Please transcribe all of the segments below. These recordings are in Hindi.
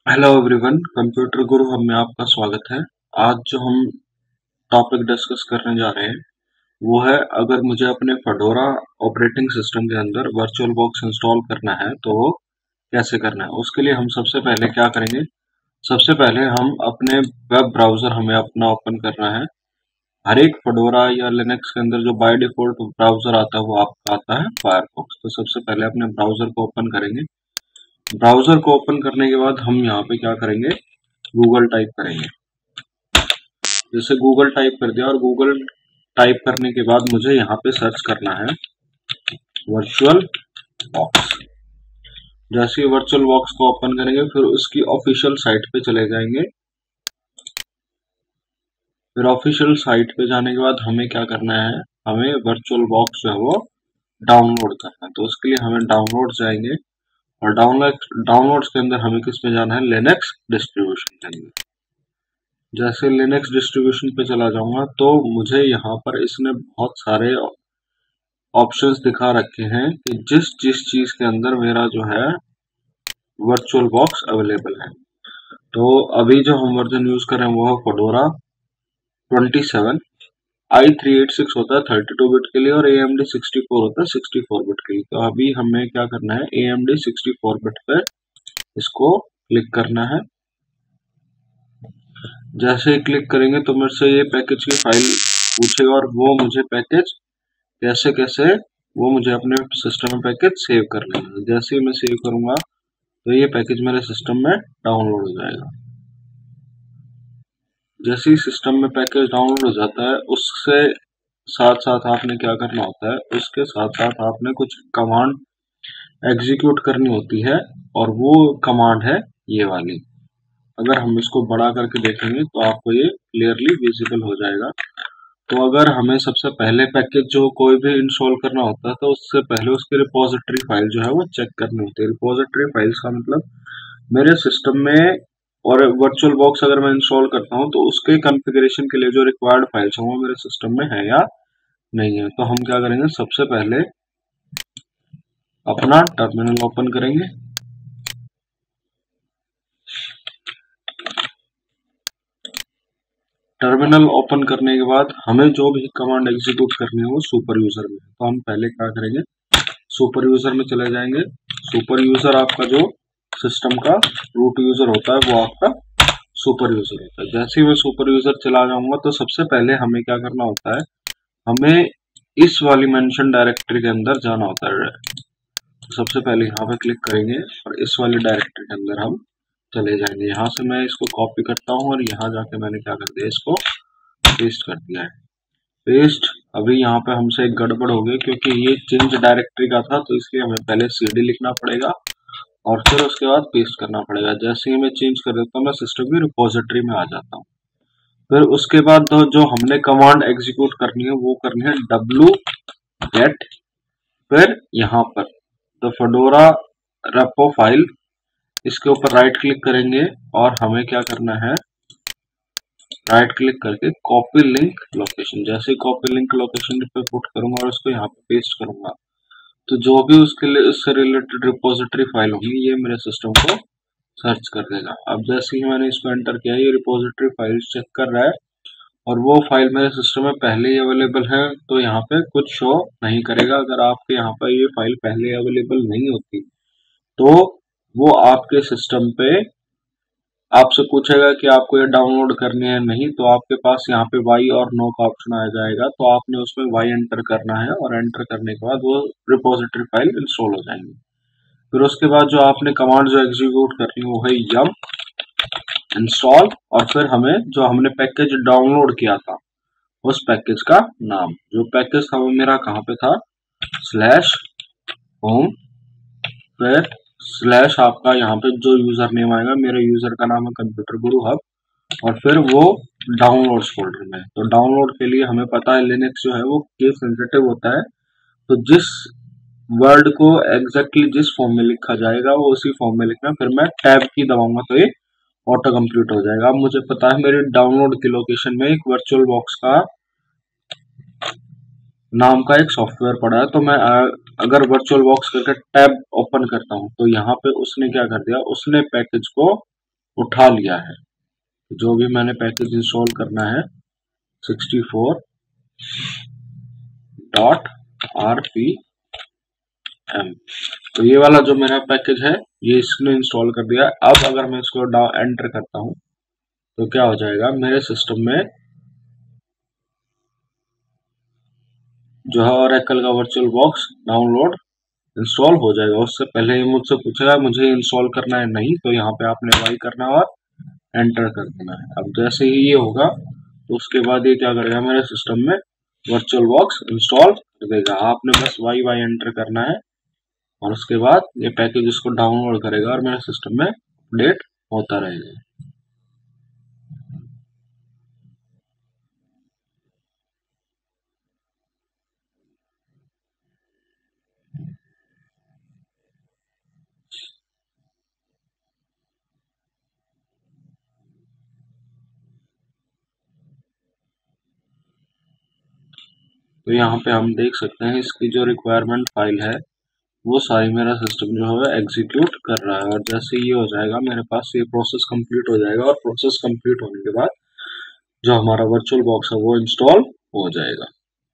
Hello everyone, computer Guru Hub में आपका स्वागत है। आज जो हम टॉपिक डिस्कस करने जा रहे हैं वो है, अगर मुझे अपने फेडोरा ऑपरेटिंग सिस्टम के अंदर वर्चुअल बॉक्स इंस्टॉल करना है तो वो कैसे करना है। उसके लिए हम सबसे पहले क्या करेंगे, सबसे पहले हम अपने वेब ब्राउजर हमें अपना ओपन करना है। हर एक फेडोरा या लिनक्स के अंदर जो बाय डिफॉल्ट ब्राउजर आता है वो आपका आता है फायरफॉक्स। तो सबसे पहले अपने ब्राउजर को ओपन करेंगे। ब्राउजर को ओपन करने के बाद हम यहाँ पे क्या करेंगे, गूगल टाइप करेंगे। जैसे गूगल टाइप कर दिया और गूगल टाइप करने के बाद मुझे यहाँ पे सर्च करना है वर्चुअल बॉक्स। जैसे ही वर्चुअल बॉक्स को ओपन करेंगे फिर उसकी ऑफिशियल साइट पे चले जाएंगे। फिर ऑफिशियल साइट पे जाने के बाद हमें क्या करना है, हमें वर्चुअल बॉक्स जो है वो डाउनलोड करना है। तो उसके लिए हमें डाउनलोड जाएंगे और डाउनलोड्स के अंदर हमें किस में जाना है, लिनक्स डिस्ट्रीब्यूशन के अंदर। जैसे लिनक्स डिस्ट्रीब्यूशन पे चला जाऊंगा तो मुझे यहाँ पर इसने बहुत सारे ऑप्शंस दिखा रखे हैं कि जिस जिस चीज के अंदर मेरा जो है वर्चुअल बॉक्स अवेलेबल है। तो अभी जो हम वर्जन यूज कर रहे हैं वो है फेडोरा 27। i386 होता है 32 बिट के लिए और AMD 64 होता है 64 बिट के लिए। तो अभी हमें क्या करना है, AMD 64 बिट पे इसको क्लिक करना है। जैसे ही क्लिक करेंगे तो मेरे से ये पैकेज की फाइल पूछेगा और वो मुझे पैकेज कैसे कैसे वो मुझे अपने सिस्टम में पैकेज सेव कर लेंगे। जैसे ही मैं सेव करूंगा तो ये पैकेज मेरे सिस्टम में डाउनलोड हो जाएगा। जैसे ही सिस्टम में पैकेज डाउनलोड हो जाता है उससे साथ साथ आपने क्या करना होता है, उसके साथ साथ आपने कुछ कमांड एग्जीक्यूट करनी होती है और वो कमांड है ये वाली। अगर हम इसको बड़ा करके देखेंगे तो आपको ये क्लियरली विजिबल हो जाएगा। तो अगर हमें सबसे पहले पैकेज जो कोई भी इंस्टॉल करना होता है तो उससे पहले उसकी रिपोजिटरी फाइल जो है वो चेक करनी होती है। रिपोजिटरी फाइल्स का मतलब मेरे सिस्टम में, और वर्चुअल बॉक्स अगर मैं इंस्टॉल करता हूँ तो उसके कॉन्फ़िगरेशन के लिए जो रिक्वायर्ड फाइल्स हैं वो मेरे सिस्टम में है या नहीं है। तो हम क्या करेंगे, सबसे पहले अपना टर्मिनल ओपन करेंगे। टर्मिनल ओपन करने के बाद हमें जो भी कमांड एग्जीक्यूट करनी है वो सुपर यूजर में। तो हम पहले क्या करेंगे, सुपर यूजर में चले जाएंगे। सुपर यूजर आपका जो सिस्टम का रूट यूजर होता है वो आपका सुपर यूजर होता है। जैसे ही मैं सुपर यूजर चला जाऊंगा तो सबसे पहले हमें क्या करना होता है, हमें इस वाली मेंशन डायरेक्टरी के अंदर जाना होता है। सबसे पहले यहाँ पे क्लिक करेंगे और इस वाली डायरेक्टरी के अंदर हम चले जाएंगे। यहाँ से मैं इसको कॉपी करता हूँ और यहाँ जाके मैंने क्या कर दिया, इसको पेस्ट कर दिया है। पेस्ट। अभी यहाँ पे हमसे एक गड़बड़ हो गई क्योंकि ये चेंज डायरेक्टरी का था तो इसलिए हमें पहले CD लिखना पड़ेगा और फिर उसके बाद पेस्ट करना पड़ेगा। जैसे ही मैं चेंज कर देता हूँ मैं सिस्टम की रिपोजिटरी में आ जाता हूँ। फिर उसके बाद जो हमने कमांड एग्जीक्यूट करनी है वो करनी है wget। फिर यहाँ पर द फेडोरा रेपो फाइल, इसके ऊपर राइट क्लिक करेंगे और हमें क्या करना है, राइट क्लिक करके कॉपी लिंक लोकेशन। जैसे कॉपी लिंक लोकेशन पे पुट करूंगा और उसको यहाँ पे पेस्ट करूंगा तो जो भी उसके लिए उससे रिलेटेड रिपोजिटरी फाइल होगी ये मेरे सिस्टम को सर्च कर देगा। अब जैसे ही मैंने इसको एंटर किया ये रिपोजिटरी फाइल चेक कर रहा है और वो फाइल मेरे सिस्टम में पहले ही अवेलेबल है तो यहाँ पे कुछ शो नहीं करेगा। अगर आपके यहाँ पर ये फाइल पहले अवेलेबल नहीं होती तो वो आपके सिस्टम पे आपसे पूछेगा कि आपको ये डाउनलोड करनी है, नहीं तो आपके पास यहाँ पे वाई और नो का ऑप्शन आ जाएगा। तो आपने उसमें वाई एंटर करना है और एंटर करने के बाद वो रिपोजिटरी फाइल इंस्टॉल हो जाएंगी। फिर उसके बाद जो आपने कमांड जो एग्जीक्यूट करनी है वो है यम इंस्टॉल और फिर हमें जो हमने पैकेज डाउनलोड किया था उस पैकेज का नाम, जो पैकेज था वो मेरा कहाँ पे था, स्लैश होम। फिर स्लैश आपका यहाँ पे जो यूजर नेम आएगा, मेरे यूजर का नाम है कंप्यूटर गुरु हब और फिर वो डाउनलोड्स फोल्डर में। तो डाउनलोड के लिए हमें पता है लिनक्स जो है वो केस सेंसिटिव होता है तो जिस वर्ड को एग्जैक्टली जिस फॉर्म में लिखा जाएगा वो उसी फॉर्म में लिखना। फिर मैं टैब की दबाऊंगा तो ये ऑटो कंप्लीट हो जाएगा। अब मुझे पता है मेरे डाउनलोड की लोकेशन में एक वर्चुअल बॉक्स का नाम का एक सॉफ्टवेयर पड़ा है। तो मैं अगर वर्चुअल बॉक्स करके टैब ओपन करता हूँ तो यहाँ पे उसने क्या कर दिया, उसने पैकेज को उठा लिया है। जो भी मैंने पैकेज इंस्टॉल करना है 64.rpm, तो ये वाला जो मेरा पैकेज है ये इसने इंस्टॉल कर दिया। अब अगर मैं इसको एंटर करता हूं तो क्या हो जाएगा, मेरे सिस्टम में जो है ओरेकल का वर्चुअल बॉक्स डाउनलोड इंस्टॉल हो जाएगा। उससे पहले ही मुझसे पूछेगा मुझे इंस्टॉल करना है नहीं, तो यहाँ पे आपने वाई करना है और एंटर कर देना है। अब जैसे ही ये होगा तो उसके बाद ये क्या करेगा, मेरे सिस्टम में वर्चुअल बॉक्स इंस्टॉल कर देगा। आपने बस वाई वाई एंटर करना है और उसके बाद ये पैकेज इसको डाउनलोड करेगा और मेरे सिस्टम में अपडेट होता रहेगा। तो यहाँ पे हम देख सकते हैं इसकी जो रिक्वायरमेंट फाइल है वो सारी मेरा सिस्टम जो है एग्जीक्यूट कर रहा है। और जैसे ये हो जाएगा मेरे पास ये प्रोसेस कंप्लीट हो जाएगा और प्रोसेस कंप्लीट होने के बाद जो हमारा वर्चुअल बॉक्स है वो इंस्टॉल हो जाएगा।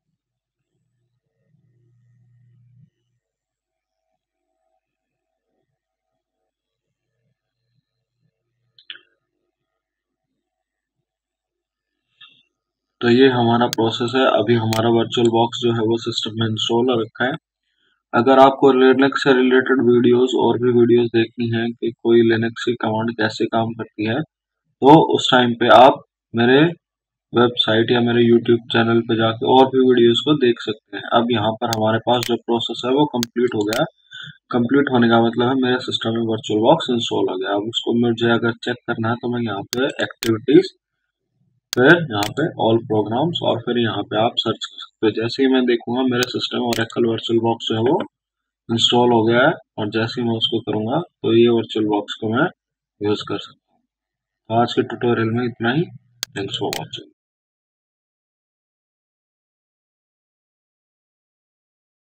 तो ये हमारा प्रोसेस है। अभी हमारा वर्चुअल बॉक्स जो है वो सिस्टम में इंस्टॉल हो रखा है। अगर आपको लिनक्स से रिलेटेड वीडियोस और भी वीडियोस देखनी है कि कोई लिनक्स की कमांड कैसे काम करती है, तो उस टाइम पे आप मेरे वेबसाइट या मेरे यूट्यूब चैनल पे जाके और भी वीडियोस को देख सकते हैं। अब यहाँ पर हमारे पास जो प्रोसेस है वो कंप्लीट हो गया। कंप्लीट होने का मतलब है मेरे सिस्टम में वर्चुअल बॉक्स इंस्टॉल हो गया। अब उसको मुझे अगर चेक करना है तो मैं यहाँ पे एक्टिविटीज, फिर यहाँ पे ऑल प्रोग्राम्स और फिर यहाँ पे आप सर्च कर सकते हो। जैसे ही मैं देखूंगा मेरे सिस्टम में ओरेकल वर्चुअल बॉक्स जो है वो इंस्टॉल हो गया है और जैसे ही मैं उसको करूंगा तो ये वर्चुअल बॉक्स को मैं यूज कर सकता हूँ। आज के ट्यूटोरियल में इतना ही। Thanks for watching.